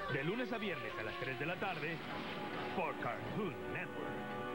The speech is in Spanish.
De lunes a viernes a las 3 de la tarde por Cartoon Network.